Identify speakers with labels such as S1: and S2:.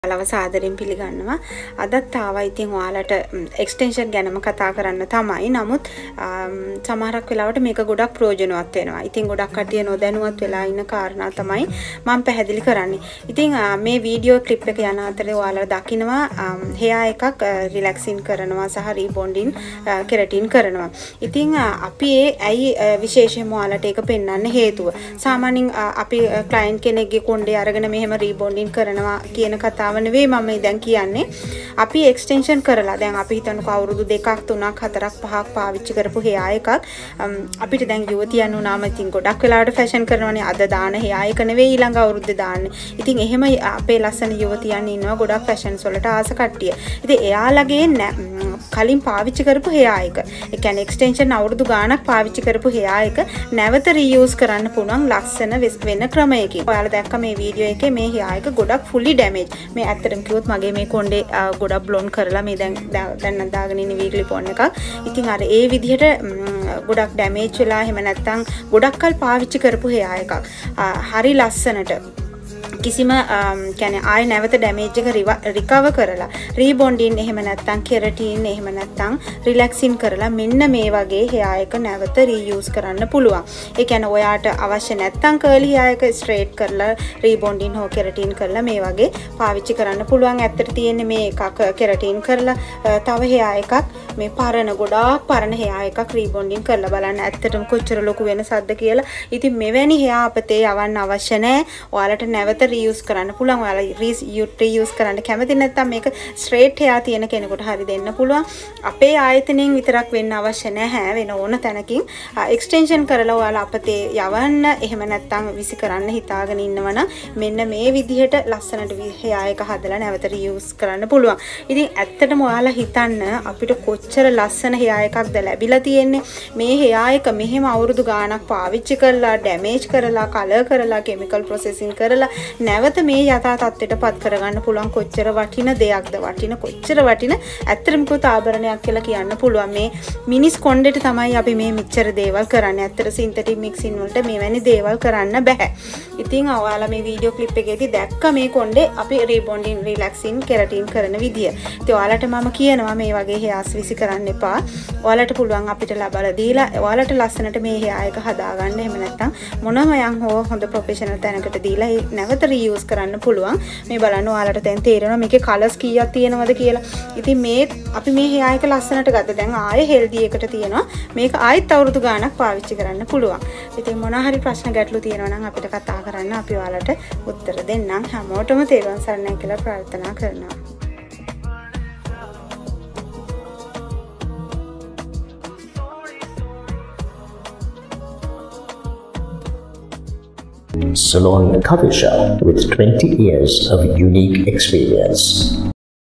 S1: ඔයාලව සාදරයෙන් පිළිගන්නවා. අදත් ආවා ඉතින් ඔයාලට එක්ස්ටෙන්ෂන් ගැනම කතා කරන්න තමයි. නමුත් සමහරක් වෙලාවට මේක ගොඩක් ප්‍රයෝජනවත් වෙනවා. ඉතින් ගොඩක් කටිය නොදැනුවත් වෙලා ඉන්න කාරණා තමයි මම පැහැදිලි කරන්නේ. ඉතින් මේ වීඩියෝ ක්ලිප් එක යන අතරේ ඔයාලා දකිනවා hair එකක් රිලැක්සින් කරනවා සහ රීබොන්ඩින් කෙරටින් කරනවා. ඉතින් අපි ඇයි විශේෂයෙන්ම ඔයාලට ඒක පෙන්වන්න හේතුව. සාමාන්‍යයෙන් අපි ක්ලයන්ට් කෙනෙක්ගේ කොණ්ඩේ අරගෙන මෙහෙම රීබොන්ඩින් කරනවා කියන කතාව නෙවෙයි මම දැන් කියන්නේ. අපි එක්ස්ටෙන්ෂන් කරලා දැන් අපි හිතන්නකෝ අවුරුදු 2ක් 3ක් 4ක් 5ක් පාවිච්චි කරපු hair එකක් අපිට දැන් යුවතියන් වුණාම ඉතින් ගොඩක් වෙලාවට ෆැෂන් කරනවානේ. අද දාන hair එක නෙවෙයි ඊළඟ අවුරුද්දේ දාන්නේ. ඉතින් එහෙම අපේ ලස්සන යුවතියන් ඉන්නවා ගොඩක් ෆැෂන්ස් වලට ආස කට්ටිය. ඉතින් එයාලගේ කලින් පාවිච්චි කරපු hair එක. ඒ කියන්නේ එක්ස්ටෙන්ෂන් අවුරුදු ගාණක් පාවිච්චි කරපු hair එක නැවත රීයුස් කරන්න පුළුවන් ලස්සන වෙන ක්‍රමයකින්. ඔයාලා දැක්ක මේ වීඩියෝ එකේ මේ hair එක ගොඩක් fully damage. මේ ඇත්තටම කිව්වොත් මගේ මේ කොණ්ඩේ ගොඩක් බ්ලොන්ඩ් කරලා මේ දැන් දාගෙන ඉන්නේ වීක්ලි පොන් එකක්. ඉතින් අර ඒ විදිහට ගොඩක් ඩැමේජ් වෙලා එහෙම නැත්නම් ගොඩක් කල් පාවිච්චි කරපු hair එකක්. හරි ලස්සනට කිසිම කියන්නේ ආය නැවත ඩැමේජ් එක රිකවර් කරලා රීබොන්ඩින් එහෙම නැත්නම් කෙරටින් එහෙම නැත්නම් රිලැක්සින් කරලා මෙන්න මේ වගේ hair එක නැවත රීයුස් කරන්න පුළුවන්. ඒ කියන්නේ ඔයාට අවශ්‍ය නැත්නම් කර්ලි hair එක ස්ට්‍රේට් කරලා රීබොන්ඩින් හෝ කෙරටින් කරලා මේ වගේ පාවිච්චි කරන්න පුළුවන්. ඇත්තට තියෙන්නේ මේ එකක් කෙරටින් කරලා තව hair එකක් මේ පරණ ගොඩාක් පරණ hair එකක් රීබොන්ඩින් කරලා බලන්න. ඇත්තටම කොච්චර ලොකු වෙනසක්ද කියලා. ඉතින් මෙවැනි hair අපතේ යවන්න අවශ්‍ය නැහැ. ඔයාලට නැවත රියුස් කරන්න පුළුවන්. ඔයාලා රියුස් කරන්න කැමති නැත්නම් මේක ස්ට්‍රේට් hair තියෙන කෙනෙකුට හරි දෙන්න පුළුවන්. අපේ ආයතනයෙන් විතරක් වෙන්න අවශ්‍ය නැහැ. වෙන ඕන තැනකින් එක්ස්ටෙන්ෂන් කරලා ඔයාලා අපතේ යවන්න එහෙම නැත්නම් විසි කරන්න හිතාගෙන ඉන්නවනම් මෙන්න මේ විදිහට ලස්සනට hair එක හදලා නැවත රියුස් කරන්න පුළුවන්. ඉතින් ඇත්තටම ඔයාලා හිතන්න අපිට කොච්චර ලස්සන hair එකක්ද ලැබිලා තියෙන්නේ. මේ hair එක මෙහෙම අවුරුදු ගාණක් පාවිච්චි කරලා ඩැමේජ් කරලා කලර් කරලා කිමිකල් ප්‍රොසෙසින් කරලා නැවත මේ යථා තත්ත්වයට පත් කරගන්න පුළුවන්. කොච්චර වටින දෙයක්ද කොච්චර වටින ඇත්තටම කිව්වොත් ආභරණයක් කියලා කියන්න පුළුවන්. මේ මිනිස් කොණ්ඩෙට තමයි අපි මේ මෙච්චර දේවල් කරන්නේ. ඇත්තට සින්තටික් මික්සින් වලට මෙවැනි දේවල් කරන්න බෑ. ඉතින් ඔයාලා මේ වීඩියෝ ක්ලිප් එකේදී දැක්ක මේ කොණ්ඩේ අපි රීබොන්ඩින් රිලැක්සින් කෙරටින් කරන විදිය. ඉතින් ඔයාලට මම කියනවා මේ වගේ හේර්ස් විසි කරන්න එපා. ඔයාලට පුළුවන් අපිට ලබලා දීලා ඔයාලට ලස්සනට මේ hair එක හදාගන්න. එහෙම නැත්නම් මොනම යම් හෝ හොඳ ප්‍රොෆෙෂනල් තැනකට දීලා නැවත රියුස් කරන්න පුළුවන්. මේ බලන්න ඔයාලට දැන් තේරෙනවා මේකේ කලර්ස් කීයක් තියෙනවද කියලා. ඉතින් මේ අපි මේ hair එක ලස්සනට ගත්තා. දැන් ආයේ හෙල්දි එකට තියෙනවා. මේක ආයෙත් අවුරුදු ගාණක් පාවිච්චි කරන්න පුළුවන්. ඉතින් මොනවා හරි ප්‍රශ්න ගැටලු තියෙනවා නම් අපිට කතා කරන්න අපි ඔයාලට උත්තර දෙන්නම්. හැමෝටම තේරුම් සරණයි කියලා ප්‍රාර්ථනා කරනවා.
S2: Salon Kaveesha with 20 years of unique experience.